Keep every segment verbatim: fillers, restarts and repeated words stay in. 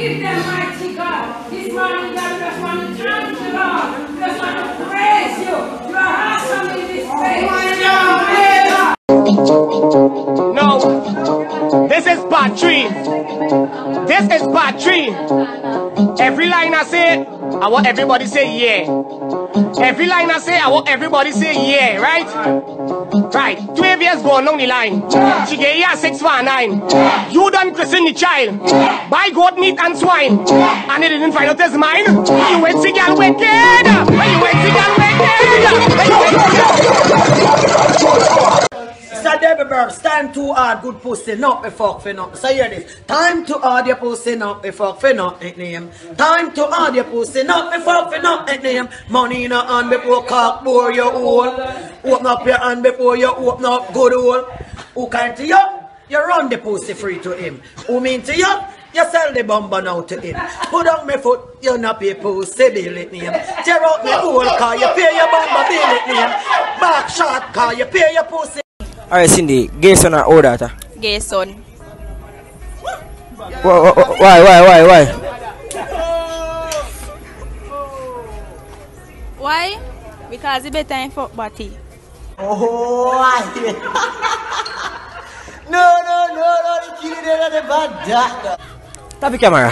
give them mighty God. This morning, God, just want to thank you, Lord. Just want to praise you. You are awesome in this place. No, this is part three. This is part three. Every line I say, I want everybody say yeah. Every line I say, I want everybody say yeah, right? Right. twelve years going down the line. She get here six one nine. You done christen the child. Buy goat meat and swine. And he didn't find out his mind. You went to girl wicked. You went to girl wicked. It's a devil burps. Time to hard good pussy, not be fuck for nothing. So hear this. Time to hard your pussy, not be fuck for nothing name. Time to hard your pussy, not be fuck for nothing name. Money in your hand before cock bore your hole. Open up your hand before you open up good hole. Who kind to you? You run the pussy free to him. Who mean to you? You sell the bomber now to him. Put on my foot, you not pay pussy bill it name. Tear out my hole car, you pay your bomber bill it name. Back shot car, you pay your pussy. Alright, Cindy, gay son or old daughter? Gay son. Why, why, why, why, why? Why? Because it's better in fuck body. Oh, no, no, no, no, the kid is a bad doctor. Tap the camera.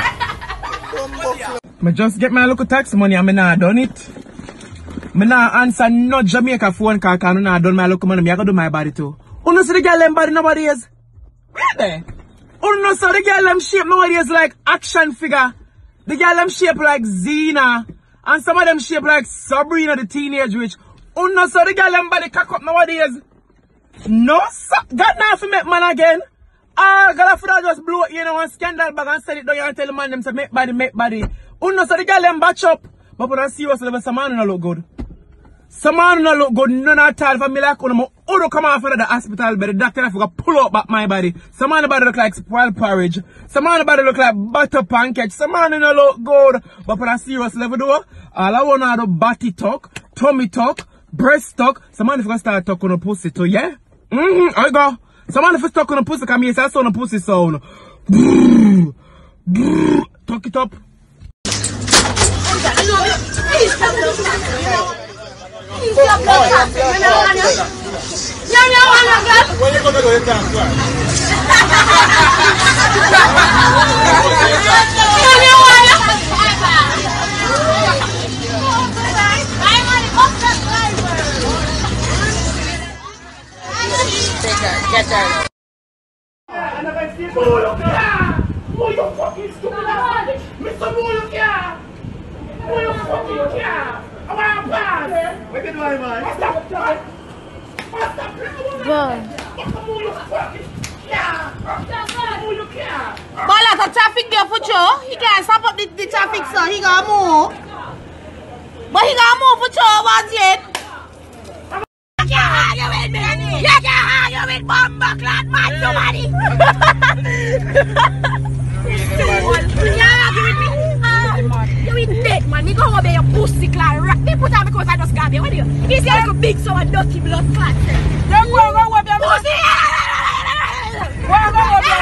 I just get my local tax money and I not done it. I not answer no Jamaica phone call because I not done my local money. I gotta do my body too. You know see the girl them body nowadays? Really? You know so the girl them shape nowadays like action figure. The girl them shape like Zena. And some of them shape like Sabrina the teenage witch. You know so the girl them body cock up nowadays? No sir. God now for make man again. Ah, God for that just blow you know one scandal bag and send it down here and tell the man them to make body, make body. You know so the girl them batch up. But when I see what's level, some man don't look good. Some man don't look good, none at all. For me like, when I come off of the hospital, but the doctor have to pull up back my body. Some man body look like spoiled porridge. Some man body look like butter pancake. Some man don't look good. But when I see what's level though, all I want to do body talk, tummy talk, breast talk. Some man if I start talking on pussy too, yeah? Mm-hmm, I go. Some man if I talk on pussy, come here, say I sound on pussy sound. Talk it up. Please stop the traffic. Please stop the traffic. You know what? You know what? When you gonna go to town? You know what? Get there. Who you fucking stupid? Mister Who you care? Who you fucking care? I want to pass. What you doing, man? What's up? What's up? Who you fucking care? Who you care? But a lot of traffic there for sure. He can't stop up the, the traffic, so he gonna move. But he gonna move for sure once yet. You can't argue with me. You can't argue with Bomba Clan, man, somebody. You can't argue with me. You ain't dead, man. Me go over your pussy clan rock. They put out because I just got there. What do you? This is like a big so a dirty blood clot. Don't go go over your pussy. Go go over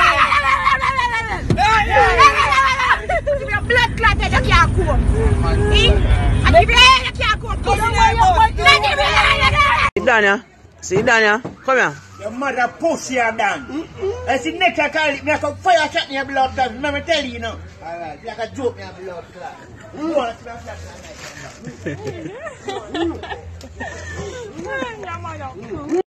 your give me a blood clot that you can't come. Eh? I give you you can't come. Sit down here. Sit down here. Come here. Your mother pussy are done. Mm-hmm. I see next I call it, like a fire shot in your blood clot. Let me tell you, you know. Alright, like a joke in your blood clot. You want to see that shot?